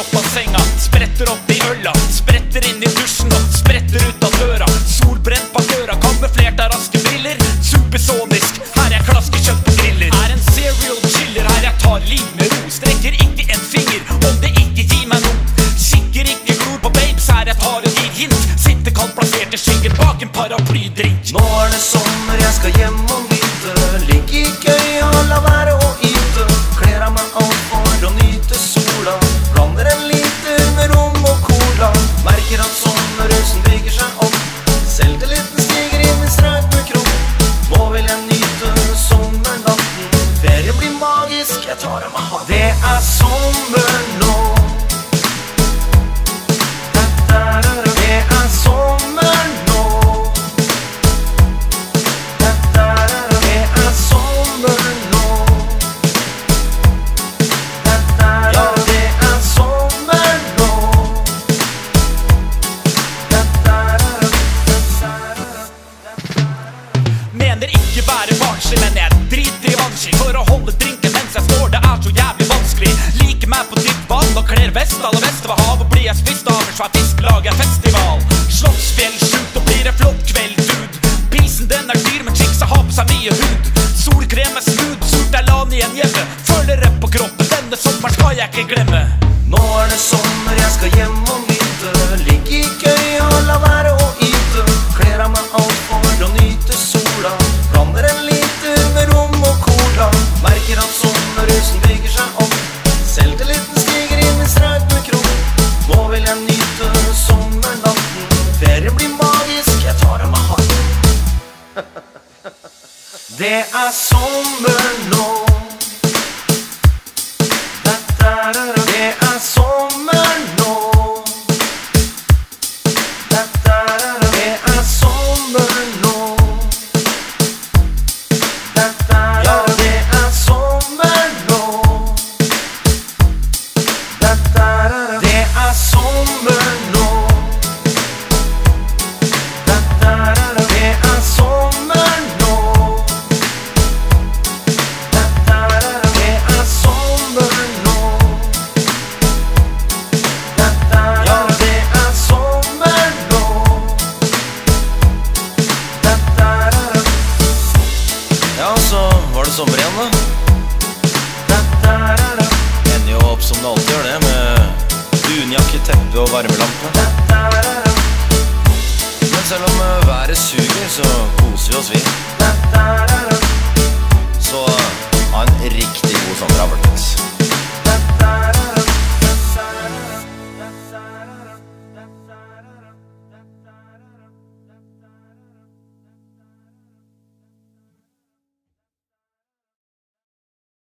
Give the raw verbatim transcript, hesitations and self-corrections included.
opp av senga, spretter opp i ølla, spretter inn i dusjen og spretter ut av døra. Solbrent bak døra, kamuflert av raske briller. Supersonisk, her jeg klasker kjøtt på griller. Er en serial chiller, her jeg tar liv med ro. Strekker ikke en finger om det ikke gir meg noe. Kikker ikke glor på babes, her jeg tar og gir hint. Sitter kaldt plassert i skyggen bak en paraplydrink. Nå er det sommer, jeg skal hjem og nyte. Ligge i køya og la være å yte. Kler av meg alt for å nyte sola. Blander en liter med rom og cola. Merker at sommerrusen bygger seg opp. Selvtilliten stiger inn i strøk med kropp. Nå vil jeg nyte sommernatten. Ferie blir magisk, jeg tar av meg hatten. Det er sommer nå. Det er sommer nå. Det er sommer nå. Ja, det er sommer nå. Mener ikke være barnslig, men jeg driter i vannski for å holde drinken mens jeg står. Det er så jævlig vanskelig. Liker meg på dypt vann og kler vest alle vest. Ved havet blir jeg spist av en svær fisk, lager festival. Slottsfjell sjukt og blir en flott kveld, dude. Pisen den er dyr, men chicks har på seg mye hud. Solkrem er smooth, surt er lan igjen hjemme. Føler det på kroppen, denne sommeren skal jeg ikke glemme. Nå er det sommer, jeg skal hjem og nyte. Ligge i køya og la være å yte. Kler av meg alt for å nyte sola. Blander en liter med rom og cola. Merker at sommerrusen bygger seg opp. Selvtilliten stiger inn i strøk med kropp. Nå vil jeg nyte sommernatten. Ferie blir magisk, jeg tar av meg hatten. Det er sommer nå. Det er sommer nå. Det er sommer nå. Ja, det er sommer nå. Det er sommer nå. Det er sommer nå. Det er sommer nå. Ja, det er sommer nå. Ja, så var det sommer igjen da.